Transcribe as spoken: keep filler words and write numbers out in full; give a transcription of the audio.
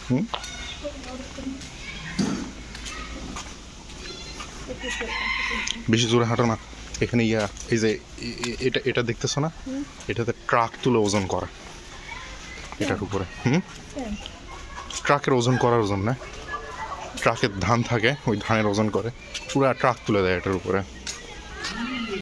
হুম বেশি জোরে হাঁটো না। এখানে ইয়া এই যে এটা এটা দেখতেছো না, এটাতে ট্রাক তুলে ওজন করে এটার উপরে। হুম ট্রাকের ওজন করার ওজন না, ট্রাকের ধান থাকে, ওই ধানের ওজন করে, পুরো ট্রাক তুলে দেয় এটার উপরে।